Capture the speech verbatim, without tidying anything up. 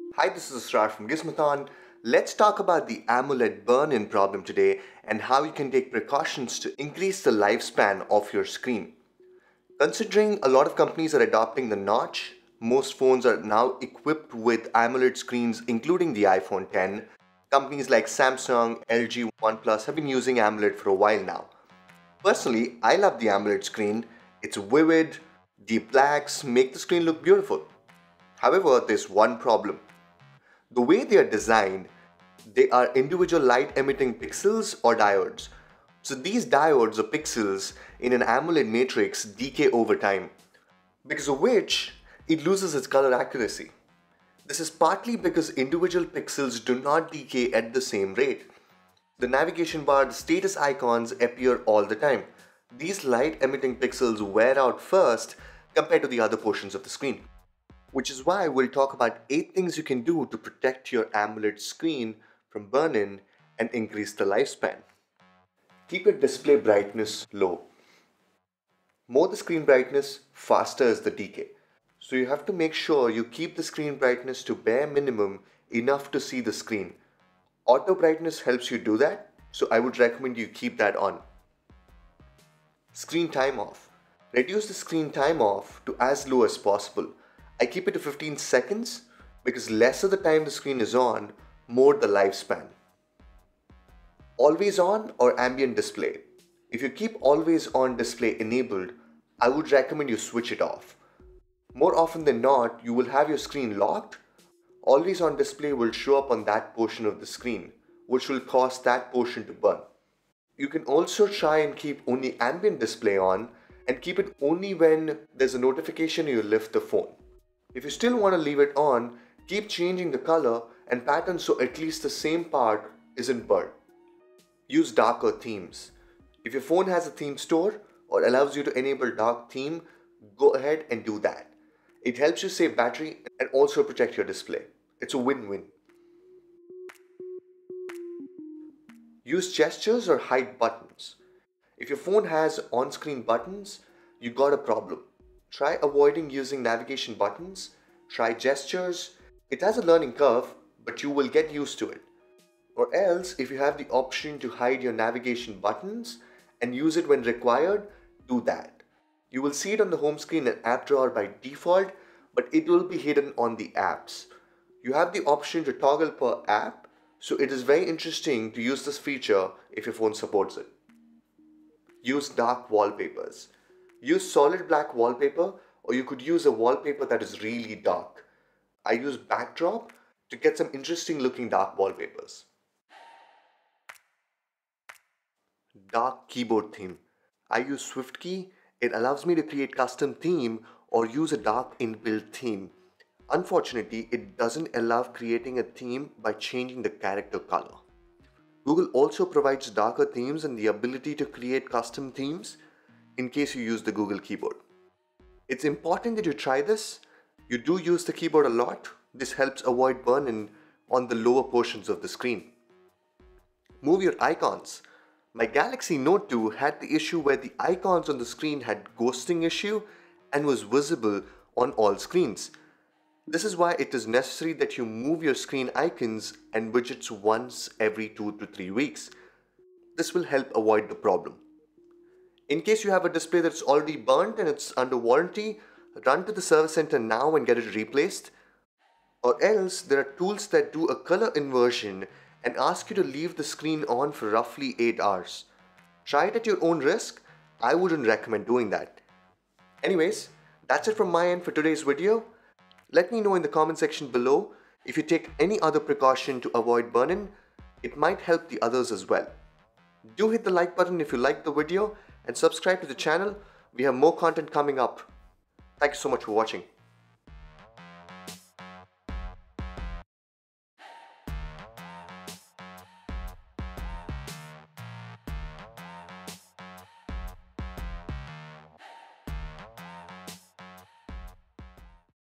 Hi, this is Asrar from Gizmothon. Let's talk about the AMOLED burn-in problem today and how you can take precautions to increase the lifespan of your screen. Considering a lot of companies are adopting the notch, most phones are now equipped with AMOLED screens including the iPhone ten. Companies like Samsung, L G, OnePlus have been using AMOLED for a while now. Personally, I love the AMOLED screen. It's vivid, deep blacks make the screen look beautiful. However, there's one problem. The way they are designed, they are individual light emitting pixels or diodes. So these diodes or pixels in an AMOLED matrix decay over time, because of which it loses its color accuracy. This is partly because individual pixels do not decay at the same rate. The navigation bar, the status icons appear all the time. These light emitting pixels wear out first compared to the other portions of the screen. Which is why we'll talk about eight things you can do to protect your AMOLED screen from burn-in and increase the lifespan. Keep your display brightness low. More the screen brightness, faster is the decay. So you have to make sure you keep the screen brightness to bare minimum enough to see the screen. Auto brightness helps you do that, so I would recommend you keep that on. Screen time off. Reduce the screen time off to as low as possible. I keep it to fifteen seconds because lesser the time the screen is on, more the lifespan. Always on or ambient display. If you keep always on display enabled, I would recommend you switch it off. More often than not, you will have your screen locked. Always on display will show up on that portion of the screen, which will cause that portion to burn. You can also try and keep only ambient display on and keep it only when there's a notification you lift the phone. If you still want to leave it on, keep changing the color and pattern so at least the same part isn't burnt. Use darker themes. If your phone has a theme store or allows you to enable dark theme, go ahead and do that. It helps you save battery and also protect your display. It's a win-win. Use gestures or hide buttons. If your phone has on-screen buttons, you got a problem. Try avoiding using navigation buttons, try gestures. It has a learning curve, but you will get used to it. Or else, if you have the option to hide your navigation buttons and use it when required, do that. You will see it on the home screen and app drawer by default, but it will be hidden on the apps. You have the option to toggle per app, so it is very interesting to use this feature if your phone supports it. Use dark wallpapers. Use solid black wallpaper, or you could use a wallpaper that is really dark. I use backdrop to get some interesting looking dark wallpapers. Dark keyboard theme. I use SwiftKey. It allows me to create custom theme or use a dark inbuilt theme. Unfortunately, it doesn't allow creating a theme by changing the character color. Google also provides darker themes and the ability to create custom themes in case you use the Google keyboard. It's important that you try this. You do use the keyboard a lot. This helps avoid burn-in on the lower portions of the screen. Move your icons. My Galaxy Note two had the issue where the icons on the screen had ghosting issue and was visible on all screens. This is why it is necessary that you move your screen icons and widgets once every two to three weeks. This will help avoid the problem. In case you have a display that's already burnt and it's under warranty, run to the service center now and get it replaced. Or else there are tools that do a color inversion and ask you to leave the screen on for roughly eight hours. Try it at your own risk. I wouldn't recommend doing that. Anyways, that's it from my end for today's video. Let me know in the comment section below if you take any other precaution to avoid burn-in. It might help the others as well. Do hit the like button if you liked the video and subscribe to the channel. We have more content coming up. Thank you so much for watching.